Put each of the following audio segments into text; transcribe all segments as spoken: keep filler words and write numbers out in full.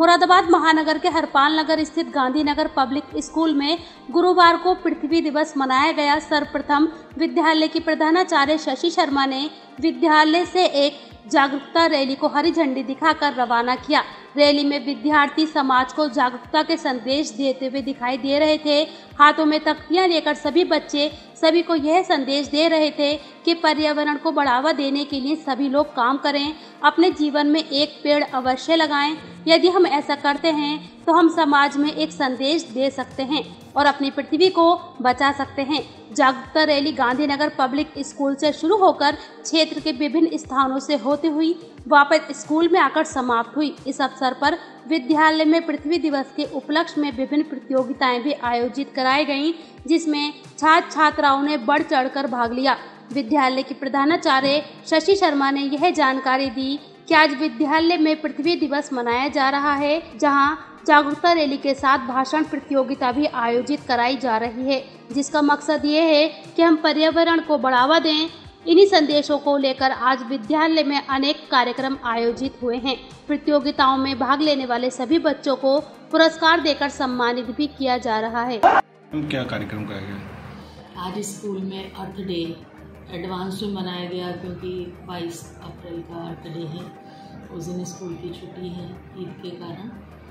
मुरादाबाद महानगर के हरपाल नगर स्थित गांधीनगर पब्लिक स्कूल में गुरुवार को पृथ्वी दिवस मनाया गया। सर्वप्रथम विद्यालय की प्रधानाचार्य शशि शर्मा ने विद्यालय से एक जागरूकता रैली को हरी झंडी दिखाकर रवाना किया। रैली में विद्यार्थी समाज को जागरूकता के संदेश देते हुए दिखाई दे रहे थे। हाथों में तख्तियां लेकर सभी बच्चे सभी को यह संदेश दे रहे थे कि पर्यावरण को बढ़ावा देने के लिए सभी लोग काम करें, अपने जीवन में एक पेड़ अवश्य लगाएं। यदि हम ऐसा करते हैं तो हम समाज में एक संदेश दे सकते हैं और अपनी पृथ्वी को बचा सकते हैं। जागरूकता रैली गांधीनगर पब्लिक स्कूल से शुरू होकर क्षेत्र के विभिन्न स्थानों से होती हुई वापस स्कूल में आकर समाप्त हुई। इस अवसर पर विद्यालय में पृथ्वी दिवस के उपलक्ष्य में विभिन्न प्रतियोगिताएं भी आयोजित कराई गईं, जिसमें छात्र छात्राओं ने बढ़ चढ़कर भाग लिया। विद्यालय की प्रधानाचार्य शशि शर्मा ने यह जानकारी दी कि आज विद्यालय में पृथ्वी दिवस मनाया जा रहा है, जहां जागरूकता रैली के साथ भाषण प्रतियोगिता भी आयोजित कराई जा रही है, जिसका मकसद ये है कि हम पर्यावरण को बढ़ावा दें। इन्हीं संदेशों को लेकर आज विद्यालय में अनेक कार्यक्रम आयोजित हुए हैं। प्रतियोगिताओं में भाग लेने वाले सभी बच्चों को पुरस्कार देकर सम्मानित भी किया जा रहा है। क्या कार्यक्रम कराया गया? आज स्कूल में अर्थ डे एडवांस में मनाया गया, क्योंकि बाईस अप्रैल का अर्थ डे है। उस दिन स्कूल की छुट्टी है ईद के कारण।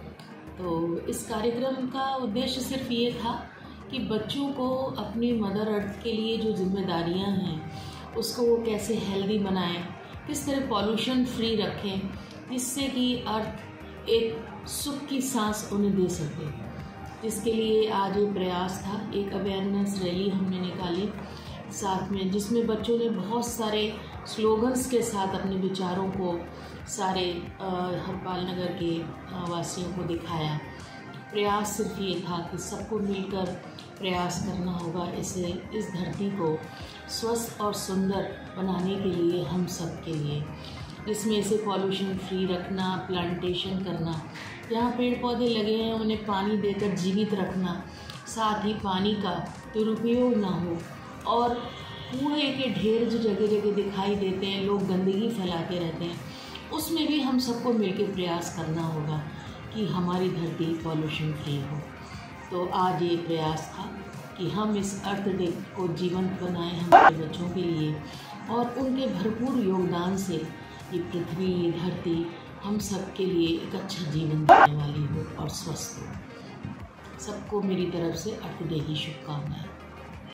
तो इस कार्यक्रम का उद्देश्य सिर्फ ये था कि बच्चों को अपनी मदर अर्थ के लिए जो जिम्मेदारियां हैं उसको वो कैसे हेल्दी बनाएं, किस तरह पॉल्यूशन फ्री रखें, जिससे कि अर्थ एक सुख की सांस उन्हें दे सके। जिसके लिए आज ये प्रयास था। एक अवेयरनेस रैली हमने निकाली साथ में, जिसमें बच्चों ने बहुत सारे स्लोगन्स के साथ अपने विचारों को सारे हरपाल नगर के वासियों को दिखाया। प्रयास सिर्फ ये था कि सबको मिलकर प्रयास करना होगा इसे इस धरती को स्वस्थ और सुंदर बनाने के लिए, हम सब के लिए, जिसमें इसे पॉल्यूशन फ्री रखना, प्लांटेशन करना, जहाँ पेड़ पौधे लगे हैं उन्हें पानी देकर जीवित रखना, साथ ही पानी का दुरुपयोग ना हो, और कूड़े के ढेर जो जगह जगह दिखाई देते हैं, लोग गंदगी फैलाते रहते हैं, उसमें भी हम सबको मिलकर प्रयास करना होगा कि हमारी धरती पॉल्यूशन फ्री हो। तो आज ये प्रयास था कि हम इस अर्थ डे को जीवंत बनाएं हमारे बच्चों के लिए, और उनके भरपूर योगदान से ये पृथ्वी, ये धरती हम सब के लिए एक अच्छा जीवन देने वाली हो और स्वस्थ हो। सबको मेरी तरफ से अर्थ डे की शुभकामनाएं।